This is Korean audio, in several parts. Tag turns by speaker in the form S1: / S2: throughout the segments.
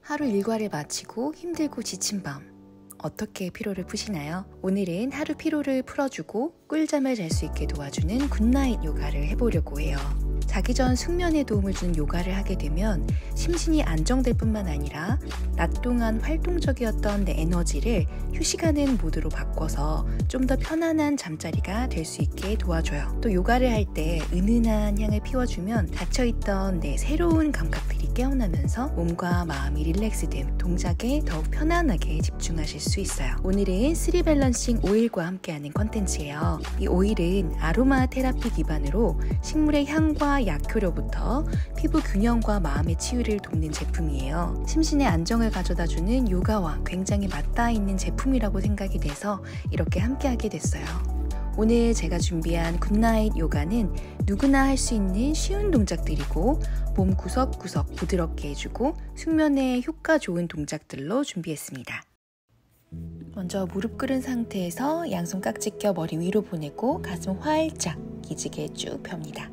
S1: 하루 일과를 마치고 힘들고 지친 밤, 어떻게 피로를 푸시나요? 오늘은 하루 피로를 풀어주고 꿀잠을 잘 수 있게 도와주는 굿나잇 요가를 해보려고 해요. 자기 전 숙면에 도움을 주는 요가를 하게 되면 심신이 안정될 뿐만 아니라 낮 동안 활동적이었던 내 에너지를 휴식하는 모드로 바꿔서 좀 더 편안한 잠자리가 될 수 있게 도와줘요. 또 요가를 할 때 은은한 향을 피워주면 닫혀있던 내 새로운 감각들이 깨어나면서 몸과 마음이 릴렉스됨, 동작에 더욱 편안하게 집중하실 수 있어요. 오늘은 스리 밸런싱 오일과 함께하는 컨텐츠예요. 이 오일은 아로마 테라피 기반으로 식물의 향과 약효로부터 피부 균형과 마음의 치유를 돕는 제품이에요. 심신의 안정을 가져다주는 요가와 굉장히 맞닿아 있는 제품이라고 생각이 돼서 이렇게 함께하게 됐어요. 오늘 제가 준비한 굿나잇 요가는 누구나 할 수 있는 쉬운 동작들이고 몸 구석구석 부드럽게 해주고 숙면에 효과 좋은 동작들로 준비했습니다. 먼저 무릎 꿇은 상태에서 양손 깍지 껴 머리 위로 보내고 가슴 활짝 기지개 쭉 펴니다.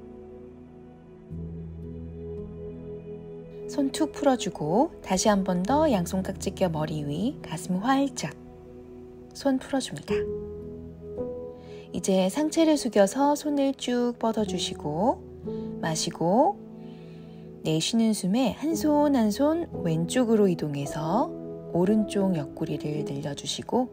S1: 손 툭 풀어주고 다시 한 번 더 양손 깍지 껴 머리 위 가슴 활짝 손 풀어줍니다. 이제 상체를 숙여서 손을 쭉 뻗어주시고 마시고 내쉬는 숨에 한 손 한 손 왼쪽으로 이동해서 오른쪽 옆구리를 늘려주시고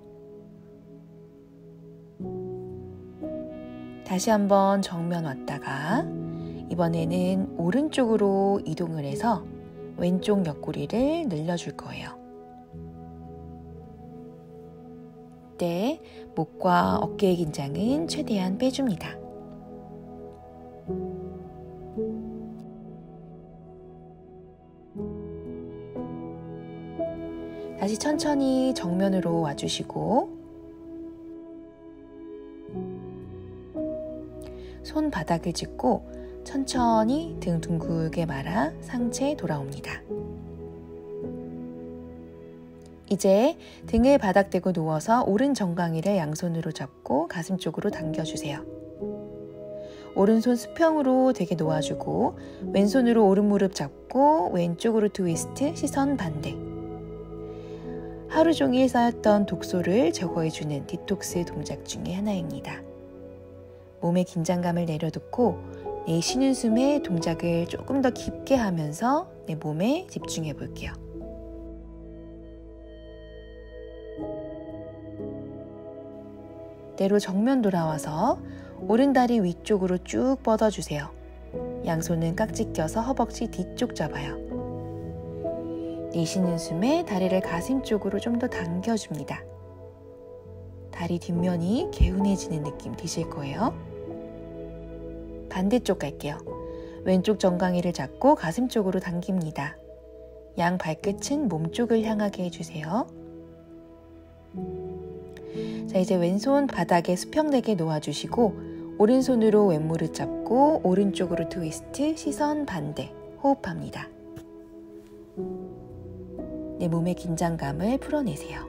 S1: 다시 한번 정면 왔다가 이번에는 오른쪽으로 이동을 해서 왼쪽 옆구리를 늘려줄 거예요. 이때 목과 어깨의 긴장은 최대한 빼줍니다. 다시 천천히 정면으로 와주시고 손바닥을 짚고 천천히 등 둥글게 말아 상체 돌아옵니다. 이제 등을 바닥 대고 누워서 오른 정강이를 양손으로 잡고 가슴 쪽으로 당겨주세요. 오른손 수평으로 되게 놓아주고 왼손으로 오른 무릎 잡고 왼쪽으로 트위스트, 시선 반대. 하루 종일 쌓였던 독소를 제거해주는 디톡스 동작 중에 하나입니다. 몸의 긴장감을 내려놓고 내쉬는 숨에 동작을 조금 더 깊게 하면서 내 몸에 집중해 볼게요. 대로 정면 돌아와서 오른다리 위쪽으로 쭉 뻗어주세요. 양손은 깍지 껴서 허벅지 뒤쪽 잡아요. 내쉬는 숨에 다리를 가슴 쪽으로 좀 더 당겨줍니다. 다리 뒷면이 개운해지는 느낌 드실 거예요. 반대쪽 갈게요. 왼쪽 정강이를 잡고 가슴 쪽으로 당깁니다. 양 발끝은 몸쪽을 향하게 해주세요. 자, 이제 왼손 바닥에 수평되게 놓아주시고 오른손으로 왼무릎 잡고 오른쪽으로 트위스트, 시선 반대 호흡합니다. 내 몸의 긴장감을 풀어내세요.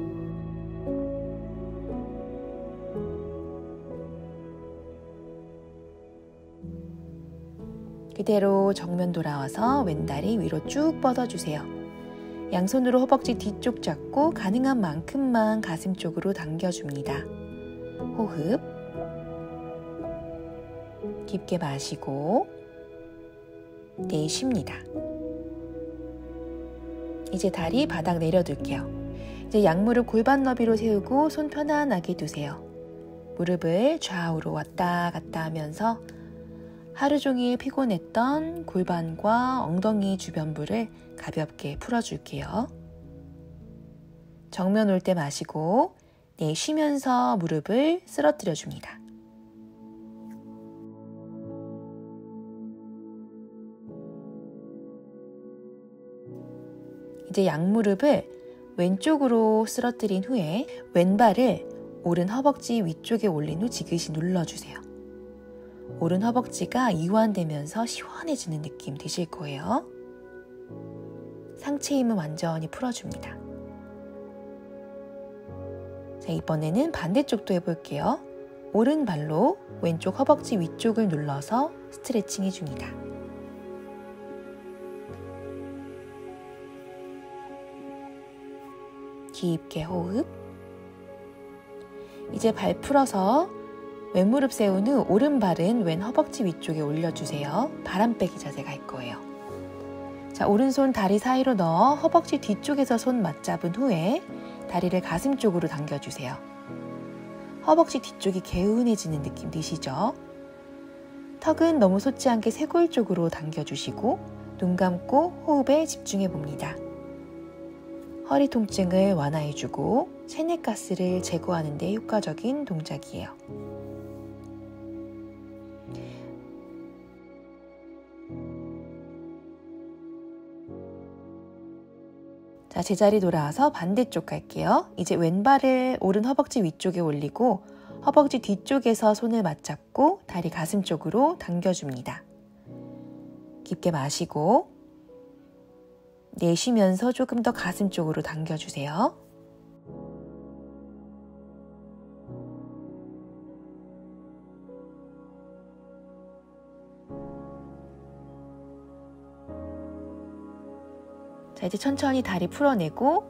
S1: 그대로 정면 돌아와서 왼다리 위로 쭉 뻗어주세요. 양손으로 허벅지 뒤쪽 잡고 가능한 만큼만 가슴 쪽으로 당겨줍니다. 호흡. 깊게 마시고 내쉽니다. 이제 다리 바닥 내려둘게요. 이제 양무릎 골반 너비로 세우고 손 편안하게 두세요. 무릎을 좌우로 왔다 갔다 하면서 하루 종일 피곤했던 골반과 엉덩이 주변부를 가볍게 풀어줄게요. 정면 올 때 마시고 내쉬면서 무릎을 쓰러뜨려 줍니다. 이제 양무릎을 왼쪽으로 쓰러뜨린 후에 왼발을 오른 허벅지 위쪽에 올린 후 지그시 눌러주세요. 오른 허벅지가 이완되면서 시원해지는 느낌 드실 거예요. 상체 힘은 완전히 풀어줍니다. 자, 이번에는 반대쪽도 해볼게요. 오른발로 왼쪽 허벅지 위쪽을 눌러서 스트레칭 해줍니다. 깊게 호흡. 이제 발 풀어서 왼무릎 세운 후 오른발은 왼 허벅지 위쪽에 올려주세요. 바람 빼기 자세 갈 거예요. 자, 오른손 다리 사이로 넣어 허벅지 뒤쪽에서 손 맞잡은 후에 다리를 가슴 쪽으로 당겨주세요. 허벅지 뒤쪽이 개운해지는 느낌 드시죠? 턱은 너무 솟지 않게 쇄골 쪽으로 당겨주시고 눈 감고 호흡에 집중해 봅니다. 허리 통증을 완화해주고 체내가스를 제거하는 데 효과적인 동작이에요. 자, 제자리 돌아와서 반대쪽 갈게요. 이제 왼발을 오른 허벅지 위쪽에 올리고 허벅지 뒤쪽에서 손을 맞잡고 다리 가슴 쪽으로 당겨줍니다. 깊게 마시고 내쉬면서 조금 더 가슴 쪽으로 당겨주세요. 자, 이제 천천히 다리 풀어내고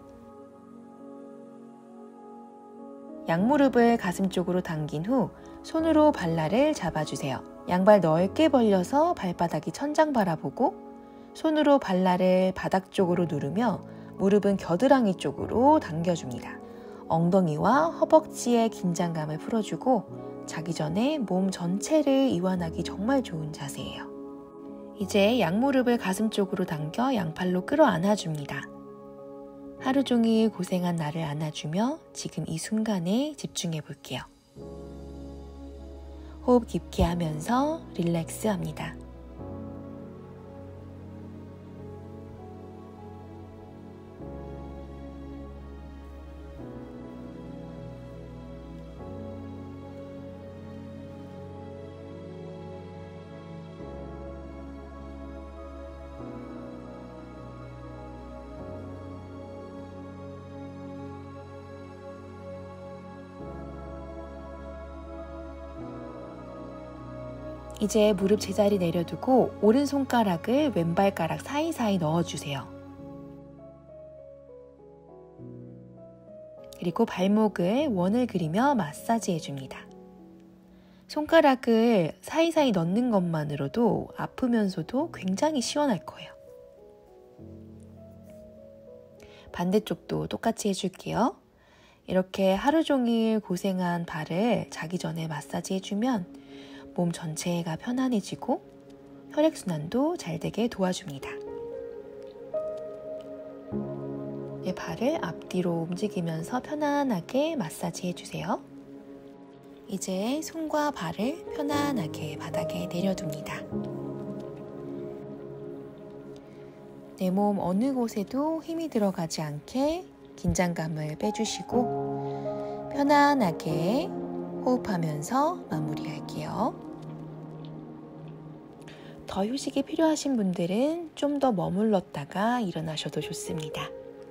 S1: 양무릎을 가슴 쪽으로 당긴 후 손으로 발날을 잡아주세요. 양발 넓게 벌려서 발바닥이 천장 바라보고 손으로 발날을 바닥 쪽으로 누르며 무릎은 겨드랑이 쪽으로 당겨줍니다. 엉덩이와 허벅지의 긴장감을 풀어주고 자기 전에 몸 전체를 이완하기 정말 좋은 자세예요. 이제 양무릎을 가슴 쪽으로 당겨 양팔로 끌어안아줍니다. 하루 종일 고생한 나를 안아주며 지금 이 순간에 집중해 볼게요. 호흡 깊게 하면서 릴렉스 합니다. 이제 무릎 제자리 내려두고 오른손가락을 왼발가락 사이사이 넣어주세요. 그리고 발목을 원을 그리며 마사지 해줍니다. 손가락을 사이사이 넣는 것만으로도 아프면서도 굉장히 시원할 거예요. 반대쪽도 똑같이 해줄게요. 이렇게 하루 종일 고생한 발을 자기 전에 마사지 해주면 몸 전체가 편안해지고 혈액순환도 잘 되게 도와줍니다. 발을 앞뒤로 움직이면서 편안하게 마사지 해주세요. 이제 손과 발을 편안하게 바닥에 내려둡니다. 내 몸 어느 곳에도 힘이 들어가지 않게 긴장감을 빼주시고 편안하게 호흡하면서 마무리할게요. 더 휴식이 필요하신 분들은 좀 더 머물렀다가 일어나셔도 좋습니다.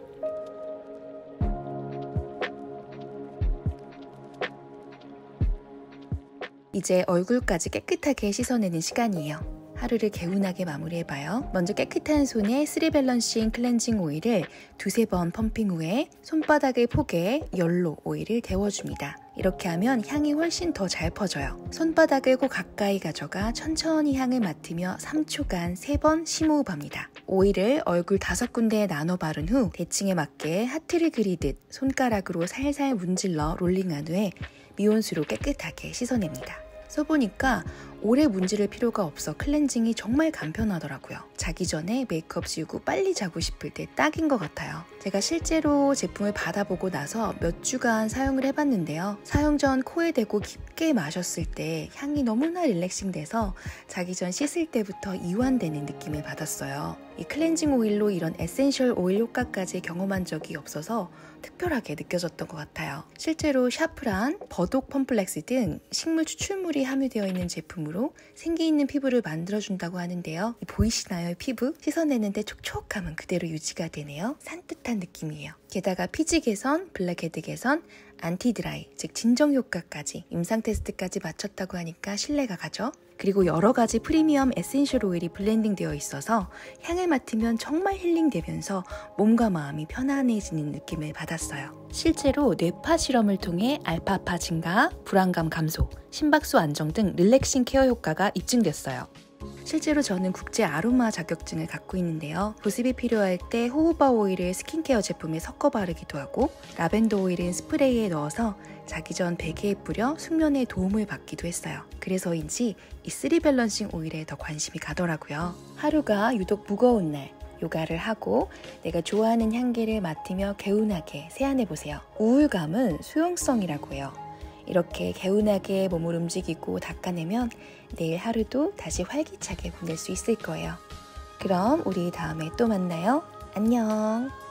S1: 이제 얼굴까지 깨끗하게 씻어내는 시간이에요. 하루를 개운하게 마무리해봐요. 먼저 깨끗한 손에 3밸런싱 클렌징 오일을 2-3번 펌핑 후에 손바닥의 폭에 열로 오일을 데워줍니다. 이렇게 하면 향이 훨씬 더 잘 퍼져요. 손바닥을 꼭 가까이 가져가 천천히 향을 맡으며 3초간 3번 심호흡합니다. 오일을 얼굴 5군데에 나눠 바른 후 대칭에 맞게 하트를 그리듯 손가락으로 살살 문질러 롤링한 후에 미온수로 깨끗하게 씻어냅니다. 써보니까 오래 문지를 필요가 없어 클렌징이 정말 간편하더라고요. 자기 전에 메이크업 지우고 빨리 자고 싶을 때 딱인 것 같아요. 제가 실제로 제품을 받아보고 나서 몇 주간 사용을 해봤는데요. 사용 전 코에 대고 깊게 마셨을 때 향이 너무나 릴렉싱 돼서 자기 전 씻을 때부터 이완되는 느낌을 받았어요. 이 클렌징 오일로 이런 에센셜 오일 효과까지 경험한 적이 없어서 특별하게 느껴졌던 것 같아요. 실제로 샤프란, 버독 펌플렉스 등 식물 추출물이 함유되어 있는 제품으로 생기 있는 피부를 만들어준다고 하는데요. 보이시나요? 피부? 씻어내는데 촉촉함은 그대로 유지가 되네요. 산뜻한 느낌이에요. 게다가 피지 개선, 블랙헤드 개선, 안티드라이, 즉 진정 효과까지 임상 테스트까지 마쳤다고 하니까 신뢰가 가죠. 그리고 여러 가지 프리미엄 에센셜 오일이 블렌딩 되어 있어서 향을 맡으면 정말 힐링되면서 몸과 마음이 편안해지는 느낌을 받았어요. 실제로 뇌파 실험을 통해 알파파 증가, 불안감 감소, 심박수 안정 등 릴렉싱 케어 효과가 입증됐어요. 실제로 저는 국제 아로마 자격증을 갖고 있는데요. 보습이 필요할 때 호호바 오일을 스킨케어 제품에 섞어 바르기도 하고 라벤더 오일은 스프레이에 넣어서 자기 전 베개에 뿌려 숙면에 도움을 받기도 했어요. 그래서인지 이 3밸런싱 오일에 더 관심이 가더라고요. 하루가 유독 무거운 날 요가를 하고 내가 좋아하는 향기를 맡으며 개운하게 세안해보세요. 우울감은 수용성이라고 해요. 이렇게 개운하게 몸을 움직이고 닦아내면 내일 하루도 다시 활기차게 보낼 수 있을 거예요. 그럼 우리 다음에 또 만나요. 안녕.